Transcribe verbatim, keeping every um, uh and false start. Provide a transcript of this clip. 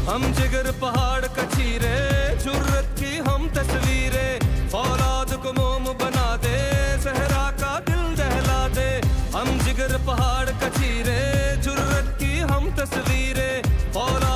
हम जिगर पहाड़ कचीरे, जुर्रत की हम तस्वीरें, फौलाद को मोम बना दे, सहरा का दिल दहला दे। हम जिगर पहाड़ कचीरे, जुर्रत की हम तस्वीरें, फौलाद